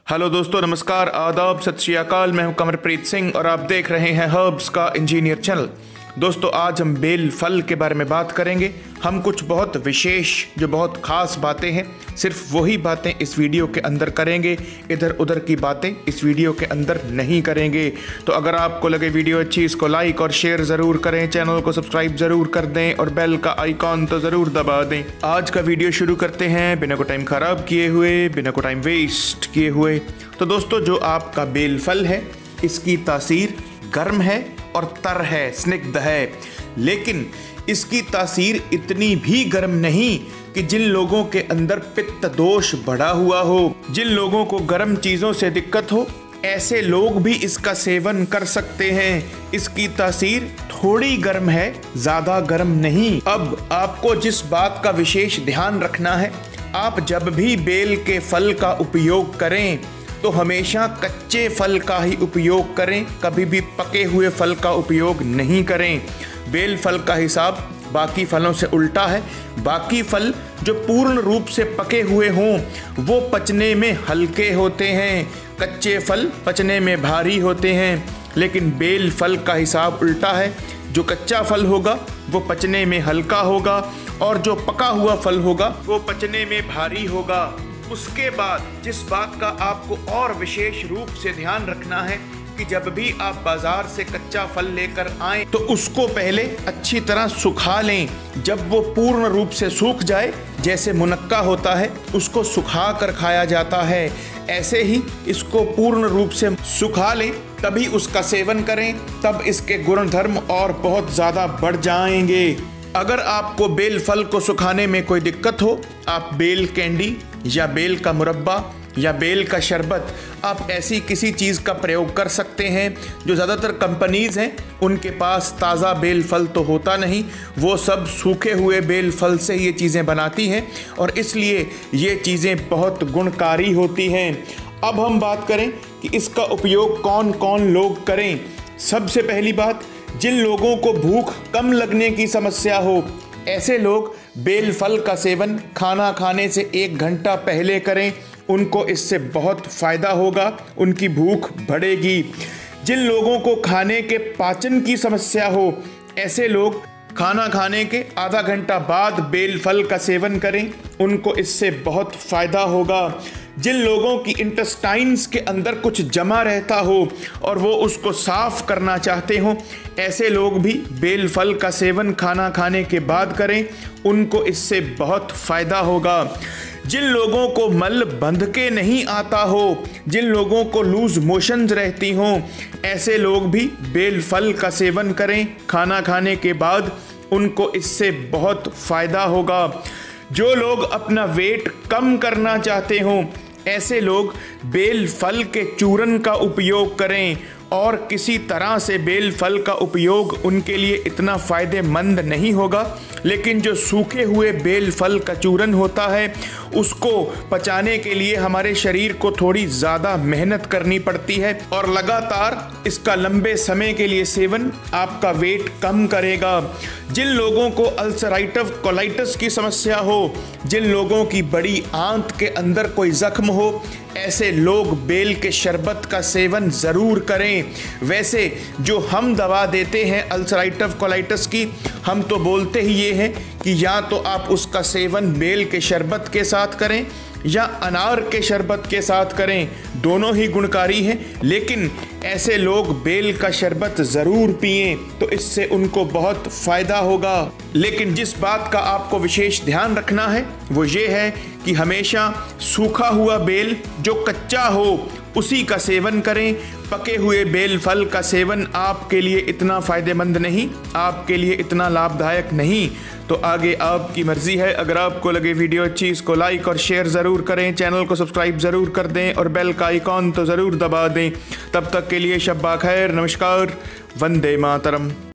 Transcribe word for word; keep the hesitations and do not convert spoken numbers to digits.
Hello दोस्तों, नमस्कार, आदाब, सत श्री अकाल। मैं हूं कमरप्रीत सिंह और आप देख रहे हैं हर्ब्स का इंजीनियर चैनल। दोस्तों, आज हम बेल फल के बारे में बात करेंगे। हम कुछ बहुत विशेष, जो बहुत ख़ास बातें हैं, सिर्फ वही बातें इस वीडियो के अंदर करेंगे। इधर उधर की बातें इस वीडियो के अंदर नहीं करेंगे। तो अगर आपको लगे वीडियो अच्छी, इसको लाइक और शेयर ज़रूर करें, चैनल को सब्सक्राइब ज़रूर कर दें और बेल का आइकॉन तो ज़रूर दबा दें। आज का वीडियो शुरू करते हैं बिना को टाइम ख़राब किए हुए, बिना को टाइम वेस्ट किए हुए। तो दोस्तों, जो आपका बेल फल है, इसकी तासीर गर्म है और तर है, स्निग्ध है, लेकिन इसकी तासीर इतनी भी गर्म नहीं कि जिन लोगों के अंदर पित्त दोष बढ़ा हुआ हो, जिन लोगों को गर्म चीज़ों से दिक्कत हो, ऐसे लोग भी इसका सेवन कर सकते हैं। इसकी तासीर थोड़ी गर्म है, ज़्यादा गर्म नहीं। अब आपको जिस बात का विशेष ध्यान रखना है, आप जब भी बेल के फल का उपयोग करें तो हमेशा कच्चे फल का ही उपयोग करें, कभी भी पके हुए फल का उपयोग नहीं करें। बेल फल का हिसाब बाकी फलों से उल्टा है। बाकी फल जो पूर्ण रूप से पके हुए हों वो पचने में हल्के होते हैं, कच्चे फल पचने में भारी होते हैं। लेकिन बेल फल का हिसाब उल्टा है। जो कच्चा फल होगा वो पचने में हल्का होगा और जो पका हुआ फल होगा वो पचने में भारी होगा। उसके बाद जिस बात का आपको और विशेष रूप से ध्यान रखना है कि जब भी आप बाजार से कच्चा फल लेकर आएं तो उसको पहले अच्छी तरह सुखा लें। जब वो पूर्ण रूप से सूख जाए, जैसे मुनक्का होता है उसको सुखा कर खाया जाता है, ऐसे ही इसको पूर्ण रूप से सुखा लें, तभी उसका सेवन करें। तब इसके गुणधर्म और बहुत ज़्यादा बढ़ जाएंगे। अगर आपको बेल फल को सुखाने में कोई दिक्कत हो, आप बेल कैंडी या बेल का मुरब्बा या बेल का शरबत, आप ऐसी किसी चीज़ का प्रयोग कर सकते हैं। जो ज़्यादातर कंपनीज़ हैं उनके पास ताज़ा बेल फल तो होता नहीं, वो सब सूखे हुए बेल फल से ये चीज़ें बनाती हैं और इसलिए ये चीज़ें बहुत गुणकारी होती हैं। अब हम बात करें कि इसका उपयोग कौन कौन लोग करें। सबसे पहली बात, जिन लोगों को भूख कम लगने की समस्या हो, ऐसे लोग बेल फल का सेवन खाना खाने से एक घंटा पहले करें। उनको इससे बहुत फ़ायदा होगा, उनकी भूख बढ़ेगी। जिन लोगों को खाने के पाचन की समस्या हो, ऐसे लोग खाना खाने के आधा घंटा बाद बेल फल का सेवन करें, उनको इससे बहुत फ़ायदा होगा। जिन लोगों की इंटेस्टाइन्स के अंदर कुछ जमा रहता हो और वो उसको साफ़ करना चाहते हो, ऐसे लोग भी बेल फल का सेवन खाना खाने के बाद करें, उनको इससे बहुत फ़ायदा होगा। जिन लोगों को मल बंध के नहीं आता हो, जिन लोगों को लूज मोशंस रहती हों, ऐसे लोग भी बेल फल का सेवन करें खाना खाने के बाद, उनको इससे बहुत फ़ायदा होगा। जो लोग अपना वेट कम करना चाहते हों, ऐसे लोग बेल फल के चूरन का उपयोग करें और किसी तरह से बेल फल का उपयोग उनके लिए इतना फ़ायदेमंद नहीं होगा, लेकिन जो सूखे हुए बेल फल का चूरन होता है उसको पचाने के लिए हमारे शरीर को थोड़ी ज़्यादा मेहनत करनी पड़ती है और लगातार इसका लंबे समय के लिए सेवन आपका वेट कम करेगा। जिन लोगों को अल्सराइटिव कोलाइटिस की समस्या हो, जिन लोगों की बड़ी आंत के अंदर कोई जख्म हो, ऐसे लोग बेल के शरबत का सेवन ज़रूर करें। वैसे जो हम दवा देते हैं अल्सराइटिव कोलाइटिस की, हम तो बोलते ही ये हैं कि या तो आप उसका सेवन बेल के शरबत के साथ करें या अनार के शरबत के साथ करें, दोनों ही गुणकारी हैं, लेकिन ऐसे लोग बेल का शरबत ज़रूर पिएं, तो इससे उनको बहुत फ़ायदा होगा। लेकिन जिस बात का आपको विशेष ध्यान रखना है वो ये है कि हमेशा सूखा हुआ बेल जो कच्चा हो उसी का सेवन करें। पके हुए बेल फल का सेवन आपके लिए इतना फ़ायदेमंद नहीं, आपके लिए इतना लाभदायक नहीं। तो आगे आपकी मर्ज़ी है। अगर आपको लगे वीडियो अच्छी, इसको लाइक और शेयर ज़रूर करें, चैनल को सब्सक्राइब ज़रूर कर दें और बेल का आइकॉन तो ज़रूर दबा दें। तब तक के लिए शब्बा खैर, नमस्कार, वंदे मातरम।